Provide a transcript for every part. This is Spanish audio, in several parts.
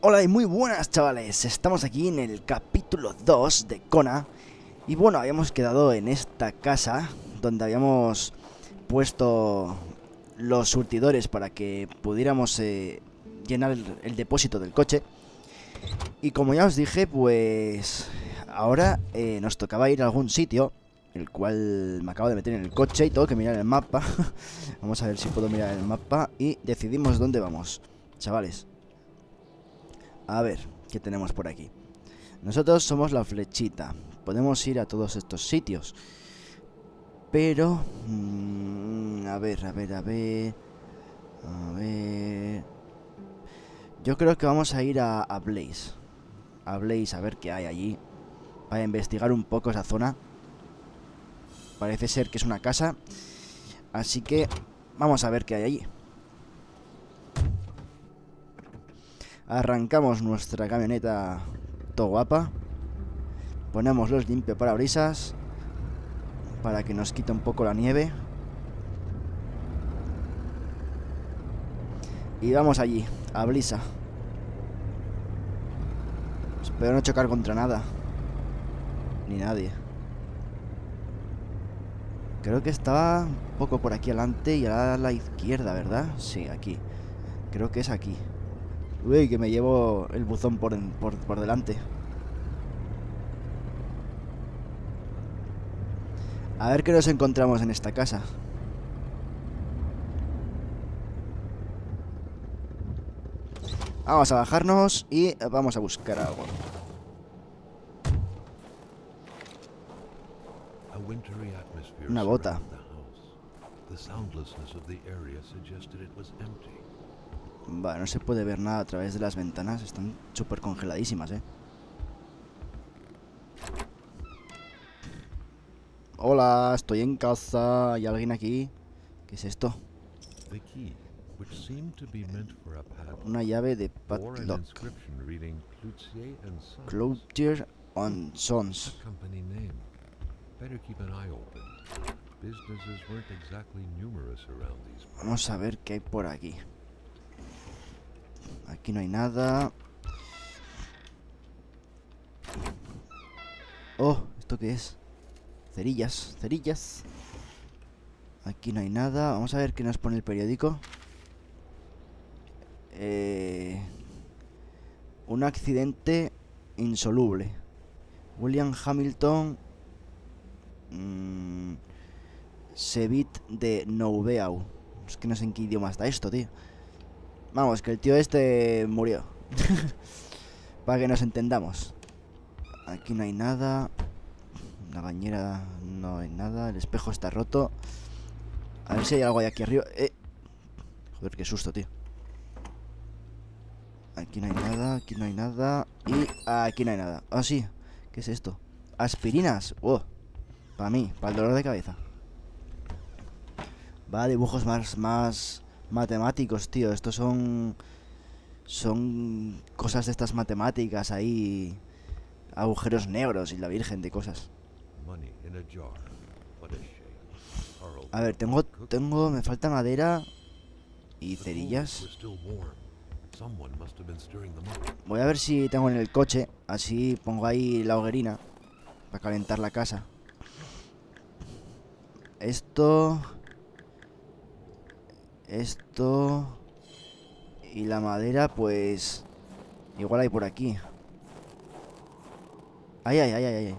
Hola y muy buenas, chavales, estamos aquí en el capítulo 2 de Kona. Y bueno, habíamos quedado en esta casa donde habíamos puesto los surtidores para que pudiéramos llenar el depósito del coche. Y como ya os dije, pues ahora nos tocaba ir a algún sitio, el cual me acabo de meter en el coche y tengo que mirar el mapa. Vamos a ver si puedo mirar el mapa y decidimos dónde vamos, chavales. A ver, ¿qué tenemos por aquí? Nosotros somos la flechita. Podemos ir a todos estos sitios. Pero... a ver. Yo creo que vamos a ir a Blaze. A Blaze, a ver qué hay allí. Para investigar un poco esa zona. Parece ser que es una casa. Así que vamos a ver qué hay allí. Arrancamos nuestra camioneta todo guapa. Ponemos los limpiaparabrisas para que nos quite un poco la nieve. Y vamos allí, a Blisa. Espero no chocar contra nada. Ni nadie. Creo que estaba un poco por aquí adelante y a la izquierda, ¿verdad? Sí, aquí. Creo que es aquí. Uy, que me llevo el buzón por delante. A ver qué nos encontramos en esta casa. Vamos a bajarnos y vamos a buscar algo. Una bota. Vale, no se puede ver nada a través de las ventanas. Están súper congeladísimas, Hola, estoy en casa. ¿Hay alguien aquí? ¿Qué es esto? Una llave de padlock. Cloutier and Sons. Vamos a ver qué hay por aquí. Aquí no hay nada. Oh, ¿esto qué es? Cerillas, cerillas. Aquí no hay nada. Vamos a ver qué nos pone el periódico. Un accidente insoluble. William Hamilton Sevit de Nouveau. Es que no sé en qué idioma está esto, tío. Vamos, que el tío este murió. Para que nos entendamos. Aquí no hay nada. La bañera no hay nada. El espejo está roto. A ver si hay algo ahí aquí arriba. Joder, qué susto, tío. Aquí no hay nada, aquí no hay nada. Y aquí no hay nada. Ah, sí. ¿Qué es esto? Aspirinas. Oh. Para mí, para el dolor de cabeza. Va, dibujos más matemáticos, tío. Estos son cosas de estas matemáticas ahí. Agujeros negros y la virgen de cosas. A ver, me falta madera y cerillas. Voy a ver si tengo en el coche. Así pongo ahí la hoguerina para calentar la casa. Esto y la madera, pues igual hay por aquí. Ay.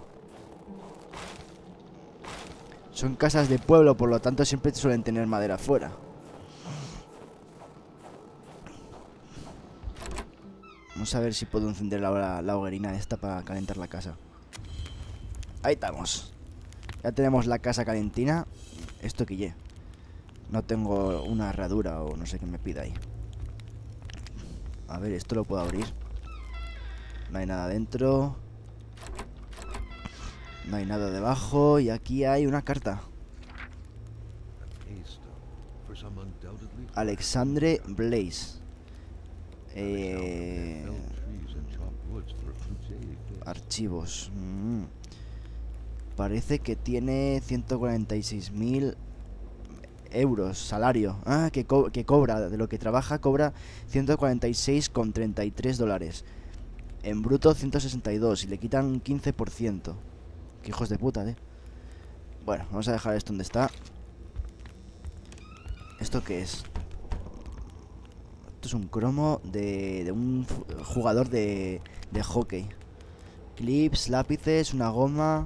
Son casas de pueblo, por lo tanto siempre suelen tener madera afuera. Vamos a ver si puedo encender la hoguerina esta para calentar la casa. Ahí estamos. Ya tenemos la casa calentina. Esto quille. No tengo una herradura o no sé qué me pida ahí. A ver, esto lo puedo abrir. No hay nada dentro. No hay nada debajo. Y aquí hay una carta. Alexandre Blaze. Archivos. Parece que tiene 146.000 euros, salario. Ah, que cobra, de lo que trabaja, cobra 146,33 dólares. En bruto 162 y le quitan un 15%. Qué hijos de puta, Bueno, vamos a dejar esto donde está. ¿Esto qué es? Esto es un cromo de un jugador de hockey. Clips, lápices, una goma.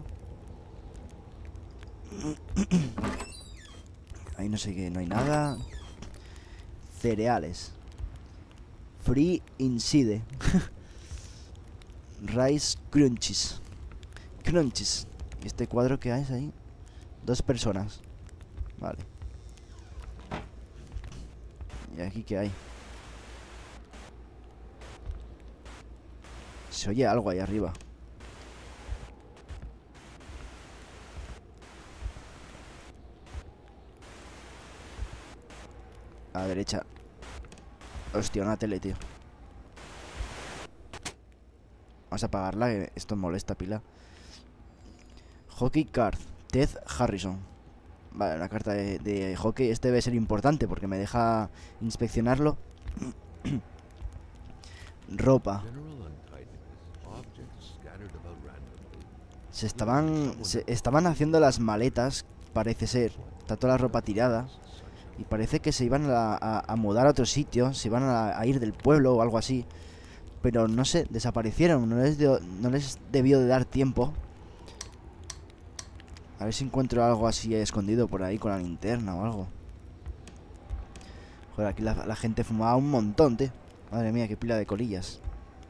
Ahí no sé qué, no hay nada. Cereales. Free Inside. Rice Crunchies. Crunchies. ¿Y este cuadro que hay ahí? 2 personas. Vale. ¿Y aquí qué hay? Se oye algo ahí arriba. A la derecha. Hostia, una tele, tío. Vamos a apagarla, que esto molesta pila. Hockey card. Ted Harrison. Vale, una carta de hockey. Este debe ser importante porque me deja inspeccionarlo. Ropa. Se estaban haciendo las maletas, parece ser. Está toda la ropa tirada. Y parece que se iban a mudar a otro sitio. Se iban a ir del pueblo o algo así. Pero no sé, desaparecieron. No les debió de dar tiempo. A ver si encuentro algo así escondido por ahí con la linterna o algo. Joder, aquí la gente fumaba un montón, tío. Madre mía, qué pila de colillas.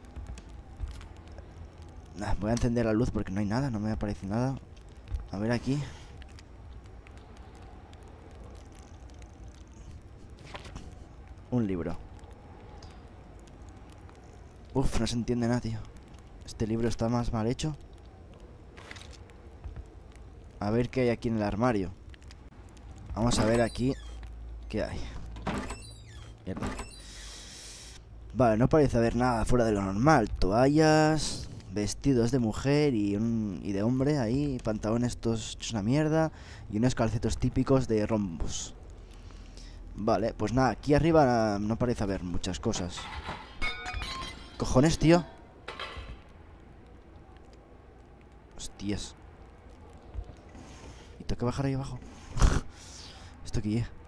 Nah, voy a encender la luz porque no hay nada, no me aparece nada. A ver aquí. Un libro. Uf, no se entiende nada, tío. Este libro está más mal hecho. A ver qué hay aquí en el armario. Vamos a ver aquí qué hay. Mierda. Vale, no parece haber nada fuera de lo normal. Toallas, vestidos de mujer y de hombre ahí. Pantalones estos hechos una mierda. Y unos calcetos típicos de rombos. Vale, pues nada, aquí arriba no parece haber muchas cosas. Cojones, tío. Hostias. ¿Y tengo que bajar ahí abajo? ¿Esto qué es?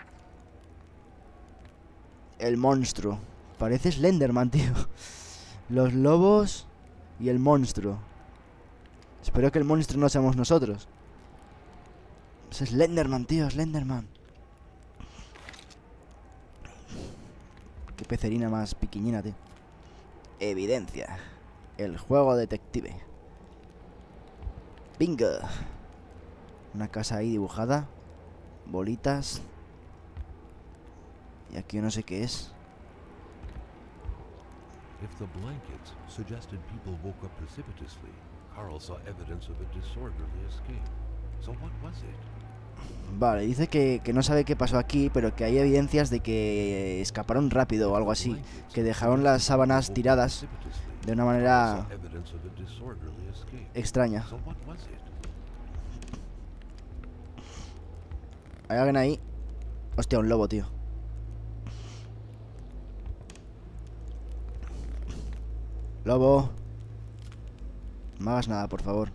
El monstruo. Parece Slenderman, tío. Los lobos y el monstruo. Espero que el monstruo no seamos nosotros. Es Slenderman, tío, Slenderman. Qué pecerina más piquiñina, tío. Evidencia. El juego detective. Bingo. Una casa ahí dibujada. Bolitas. Y aquí no sé qué es. If the blankets suggested people woke up precipitously, Carl saw evidence of a disorderly escape. So what was it? Vale, dice que no sabe qué pasó aquí, pero que hay evidencias de que escaparon rápido o algo así. Que dejaron las sábanas tiradas de una manera extraña. ¿Hay alguien ahí? Hostia, un lobo, tío. Lobo. No me hagas nada, por favor.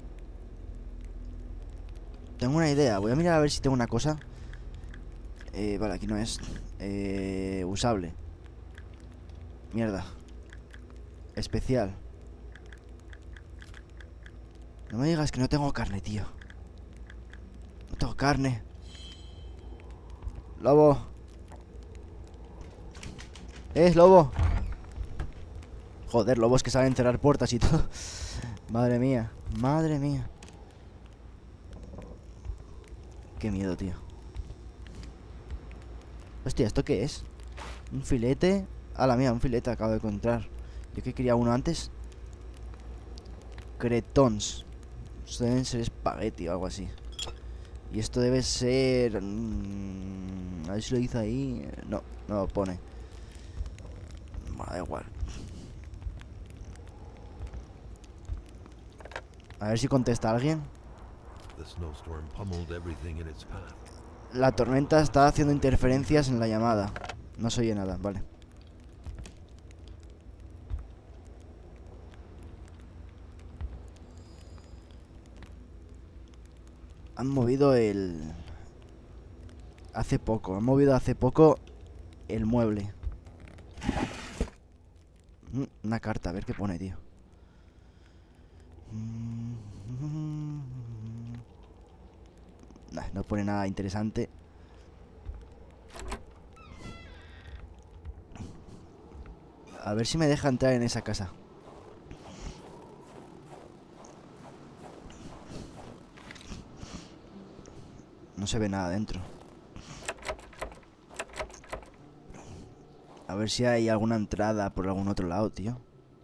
Tengo una idea. Voy a mirar a ver si tengo una cosa. Vale, aquí no es. Usable. Mierda. Especial. No me digas que no tengo carne, tío. No tengo carne. Lobo. Lobo. Joder, lobos que saben cerrar puertas y todo. Madre mía. Madre mía. Qué miedo, tío. Hostia, ¿esto qué es? Un filete. A la mía, un filete acabo de encontrar. Yo que quería uno antes. Cretons. Esto deben ser espagueti o algo así. Y esto debe ser... a ver si lo dice ahí. No, no lo pone. Bueno, da igual. A ver si contesta alguien. La tormenta está haciendo interferencias en la llamada. No se oye nada, vale. Han movido el... Han movido hace poco el mueble. Una carta, a ver qué pone, tío. Nah, no pone nada interesante. A ver si me deja entrar en esa casa. No se ve nada dentro. A ver si hay alguna entrada por algún otro lado, tío.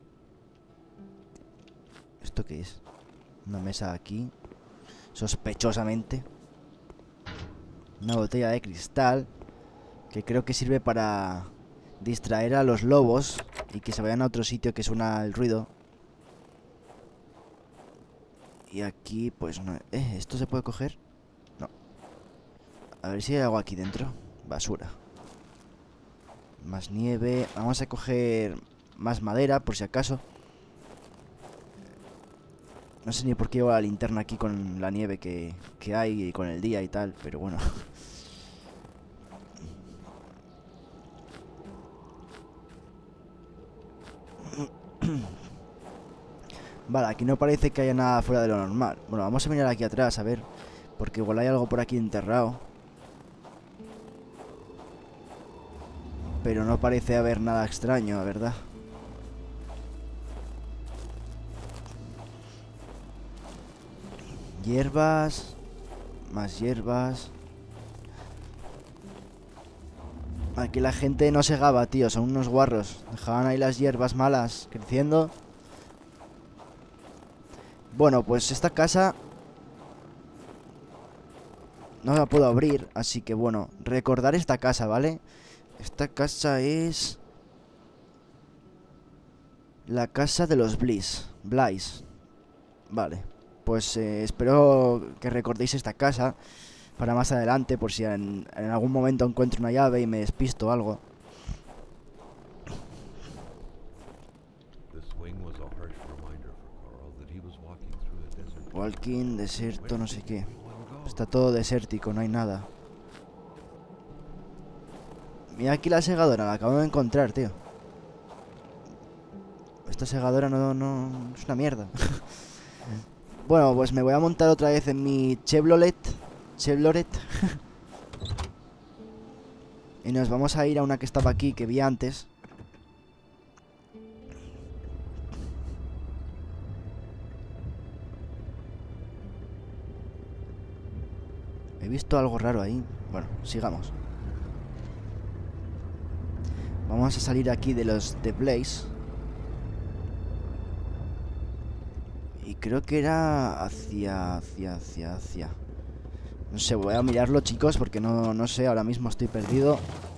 ¿Esto qué es? Una mesa aquí. Sospechosamente. Una botella de cristal. Que creo que sirve para distraer a los lobos y que se vayan a otro sitio que suena el ruido. Y aquí, pues no... ¿esto se puede coger? No. A ver si hay algo aquí dentro. Basura. Más nieve. Vamos a coger más madera, por si acaso. No sé ni por qué llevo la linterna aquí con la nieve que hay y con el día y tal, pero bueno. Vale, aquí no parece que haya nada fuera de lo normal. Bueno, vamos a mirar aquí atrás, a ver. Porque igual hay algo por aquí enterrado. Pero no parece haber nada extraño, la verdad. Hierbas. Más hierbas. Aquí la gente no segaba, tío. Son unos guarros. Dejaban ahí las hierbas malas creciendo. Bueno, pues esta casa no la puedo abrir, así que bueno, recordar esta casa, ¿vale? Esta casa es... la casa de los Blaze. Vale, pues espero que recordéis esta casa para más adelante, por si en algún momento encuentro una llave y me despisto o algo. Walking, desierto, no sé qué. Está todo desértico, no hay nada. Mira aquí la segadora, la acabo de encontrar, tío. Esta segadora no es una mierda. Bueno, pues me voy a montar otra vez en mi Chevrolet. Y nos vamos a ir a una que estaba aquí, que vi antes. He visto algo raro ahí. Bueno, sigamos. Vamos a salir aquí de los The Blaze. Y creo que era hacia. No sé, voy a mirarlo, chicos, porque no sé, ahora mismo estoy perdido.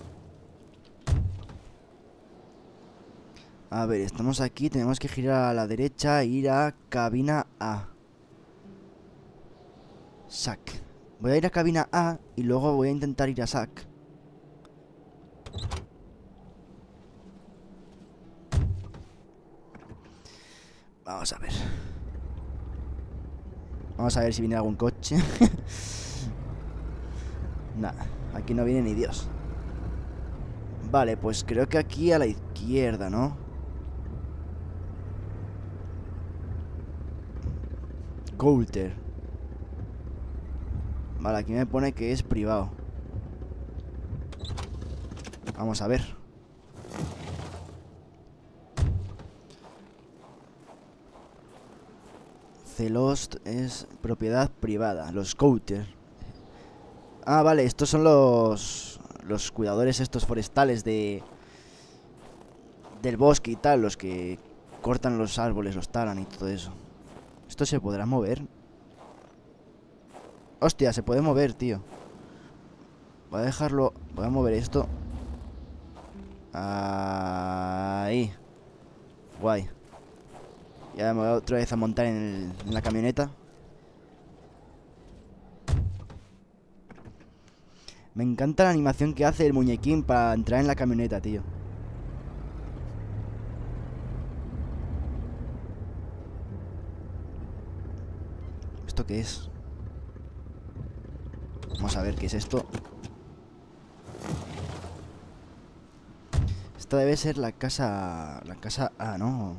A ver, estamos aquí, tenemos que girar a la derecha e ir a cabina A. SAC. Voy a ir a cabina A y luego voy a intentar ir a SAC. Vamos a ver. Vamos a ver si viene algún coche. Nada, aquí no viene ni Dios. Vale, pues creo que aquí a la izquierda, ¿no? Coulter. Vale, aquí me pone que es privado. Vamos a ver. Celost es propiedad privada. Los Coulter. Ah, vale, estos son los cuidadores estos forestales del bosque y tal. Los que cortan los árboles, los talan y todo eso. ¿Esto se podrá mover? Hostia, se puede mover, tío. Voy a dejarlo. Voy a mover esto. Ahí. Guay. Ya me voy otra vez a montar en la camioneta. Me encanta la animación que hace el muñequín para entrar en la camioneta, tío. ¿Esto qué es? Vamos a ver qué es esto. Esta debe ser la casa... La casa A, ¿no?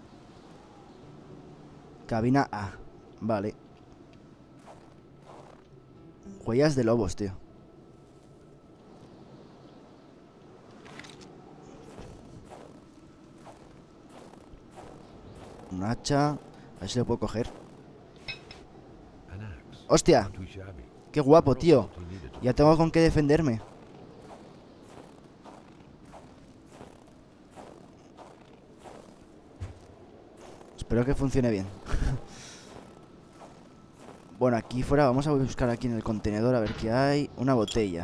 Cabina A. Vale. Huellas de lobos, tío. Un hacha. A ver si lo puedo coger. An axe. ¡Hostia! Too shabby. ¡Qué guapo, Carl tío! felt he needed to Ya tengo con qué defenderme. Espero que funcione bien. Bueno, aquí fuera vamos a buscar aquí en el contenedor a ver qué hay. Una botella.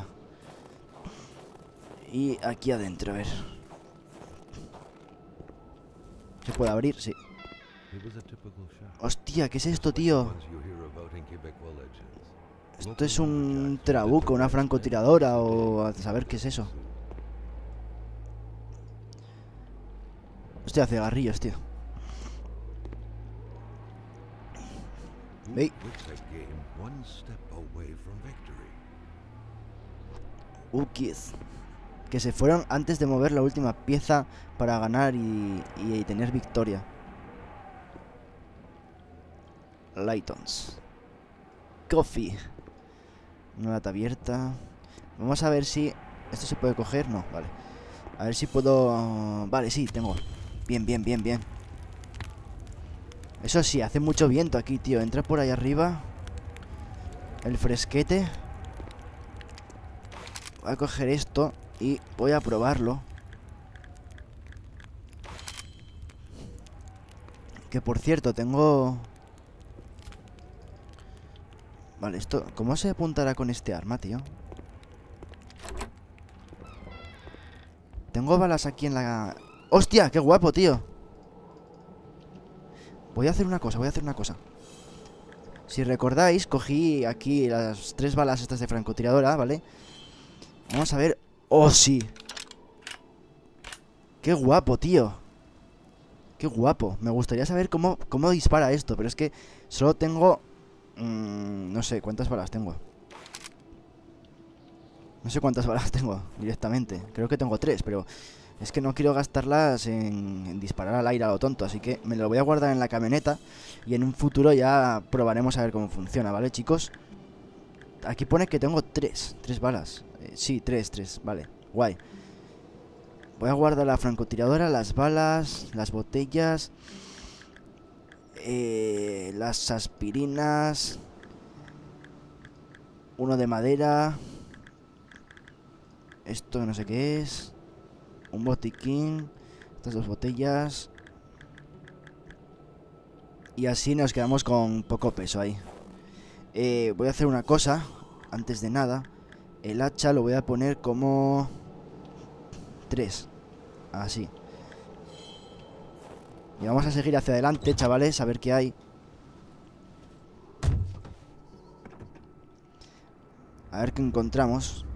Y aquí adentro, a ver. ¿Se puede abrir? Sí. It was a typical shop. Hostia, ¿qué es esto, tío? Ones you hear about in Quebecois legends. Esto es un trabuco, una francotiradora o a saber qué es eso. Hostia, cigarrillos, tío. Ey. Wixhead game one step away from victory. Ukis. Que se fueron antes de mover la última pieza para ganar y tener victoria. Lightons. Coffee. Una lata abierta. Vamos a ver si... ¿Esto se puede coger? No, vale. A ver si puedo... Vale, sí, tengo. Bien, bien, bien, bien. Eso sí, hace mucho viento aquí, tío. Entra por ahí arriba. El fresquete. Voy a coger esto y voy a probarlo. Que por cierto, tengo... Vale, esto... ¿Cómo se apuntará con este arma, tío? Tengo balas aquí en la... ¡Hostia! ¡Qué guapo, tío! Voy a hacer una cosa, Si recordáis, cogí aquí las 3 balas estas de francotiradora, ¿vale? Vamos a ver... ¡Oh, sí! ¡Qué guapo, tío! ¡Qué guapo! Me gustaría saber cómo dispara esto, pero es que solo tengo... no sé cuántas balas tengo. No sé cuántas balas tengo directamente. Creo que tengo 3, pero... Es que no quiero gastarlas en disparar al aire a lo tonto. Así que me lo voy a guardar en la camioneta. Y en un futuro ya probaremos a ver cómo funciona, ¿vale, chicos? Aquí pone que tengo 3 balas. Sí, 3, vale, guay. Voy a guardar la francotiradora, las balas, las botellas, las aspirinas, uno de madera. Esto no sé qué es. Un botiquín. Estas 2 botellas. Y así nos quedamos con poco peso ahí. Voy a hacer una cosa. Antes de nada, el hacha lo voy a poner como 3. Así. Y vamos a seguir hacia adelante, chavales, a ver qué hay. A ver qué encontramos.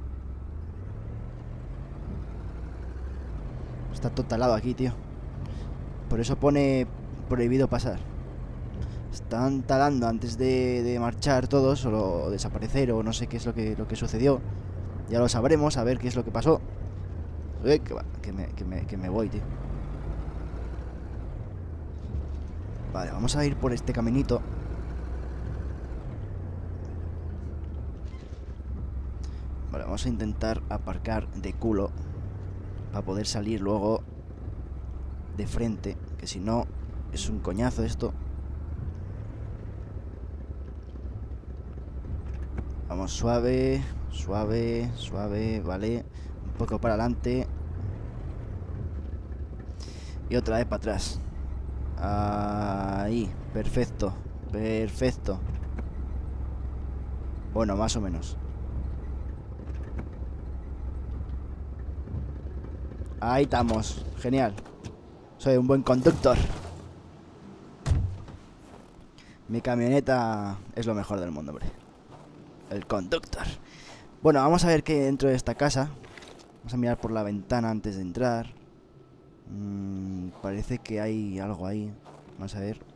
Está todo talado aquí, tío. Por eso pone prohibido pasar. Están talando antes de marchar todos, o desaparecer, o no sé qué es lo que sucedió. Ya lo sabremos, a ver qué es lo que pasó. Que me voy, tío. Vale, vamos a ir por este caminito. Vale, vamos a intentar aparcar de culo para poder salir luego de frente, que si no es un coñazo esto. Vamos suave, suave, suave, vale. Un poco para adelante. Y otra vez para atrás. Ahí, perfecto, perfecto. Bueno, más o menos. Ahí estamos, genial. Soy un buen conductor. Mi camioneta es lo mejor del mundo, hombre. El conductor. Bueno, vamos a ver qué hay dentro de esta casa. Vamos a mirar por la ventana antes de entrar. Parece que hay algo ahí. Vamos a ver.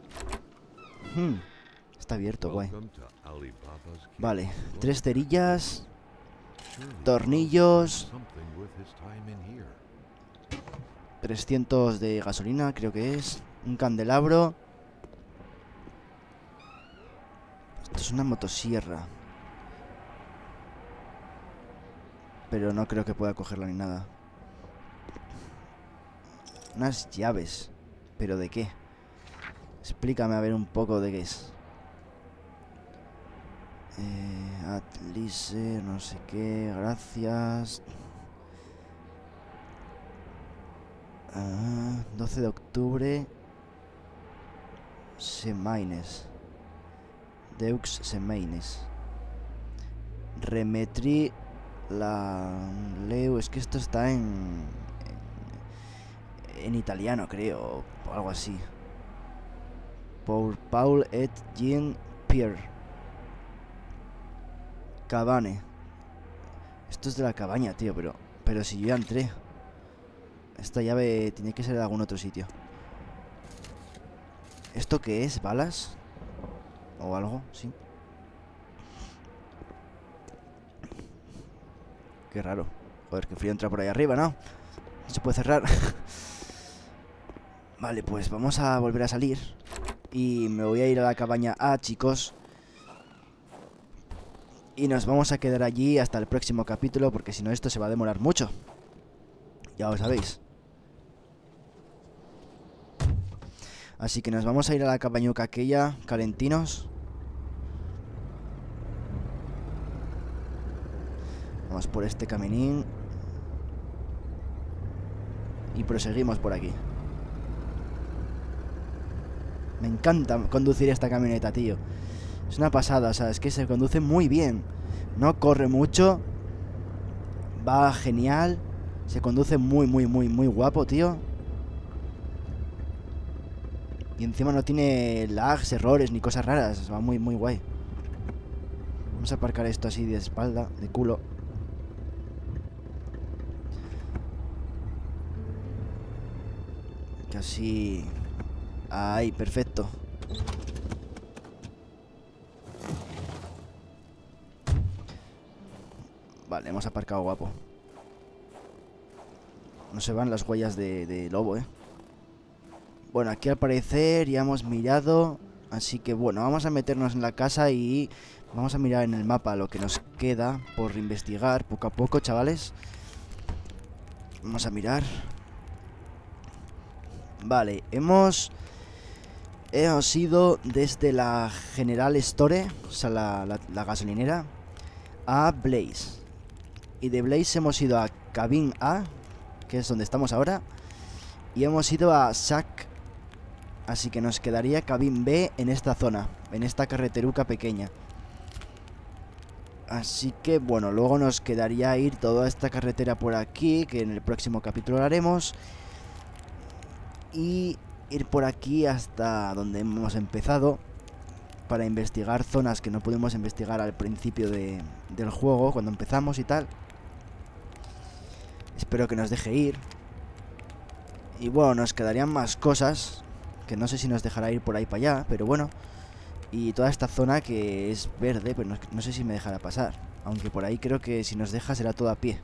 Está abierto, guay. Vale, 3 cerillas, tornillos, 300 de gasolina, creo que es. Un candelabro. Esto es una motosierra. Pero no creo que pueda cogerla ni nada. Unas llaves. ¿Pero de qué? Explícame a ver un poco de qué es. Atlice, no sé qué, gracias. 12 de octubre. Semaines. Deux Semaines. Remetri la Leo. Es que esto está en italiano, creo, o algo así. Paul et Jean Pierre. Cabane. Esto es de la cabaña, tío, pero si yo ya entré. Esta llave tiene que ser de algún otro sitio. ¿Esto qué es? ¿Balas? ¿O algo? Sí. Qué raro. Joder, qué frío entra por ahí arriba, ¿no? No se puede cerrar. Vale, pues vamos a volver a salir. Y me voy a ir a la cabaña A, chicos. Y nos vamos a quedar allí hasta el próximo capítulo, porque si no esto se va a demorar mucho. Ya lo sabéis. Así que nos vamos a ir a la cabañuca aquella, calentinos. Vamos por este caminín. Y proseguimos por aquí. Me encanta conducir esta camioneta, tío. Es una pasada, o sea, es que se conduce muy bien. No corre mucho. Va genial. Se conduce muy guapo, tío. Y encima no tiene lags, errores ni cosas raras. Va muy guay. Vamos a aparcar esto así de espalda, de culo. Casi. Ahí, perfecto. Vale, hemos aparcado guapo. No se van las huellas de lobo, Bueno, aquí al parecer ya hemos mirado. Así que bueno, vamos a meternos en la casa y vamos a mirar en el mapa lo que nos queda por investigar poco a poco, chavales. Vamos a mirar. Vale, hemos ido desde la General Store, o sea, la gasolinera, a Blaze. Y de Blaze hemos ido a Cabin A, que es donde estamos ahora. Y hemos ido a Sac. Así que nos quedaría Cabin B en esta zona, en esta carreteruca pequeña. Así que bueno, luego nos quedaría ir toda esta carretera por aquí, que en el próximo capítulo lo haremos. Y ir por aquí hasta donde hemos empezado, para investigar zonas que no pudimos investigar al principio del juego, cuando empezamos y tal. Espero que nos deje ir. Y bueno, nos quedarían más cosas, que no sé si nos dejará ir por ahí para allá, pero bueno. Y toda esta zona que es verde, pero no sé si me dejará pasar. Aunque por ahí creo que si nos deja será todo a pie.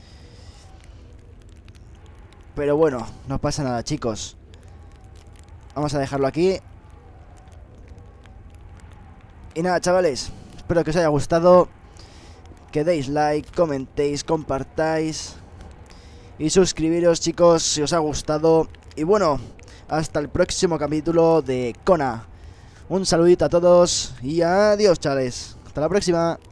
Pero bueno, no pasa nada, chicos. Vamos a dejarlo aquí. Y nada, chavales, espero que os haya gustado. Que deis like, comentéis, compartáis y suscribiros, chicos, si os ha gustado. Y bueno, hasta el próximo capítulo de Kona. Un saludito a todos y adiós, chavales. Hasta la próxima.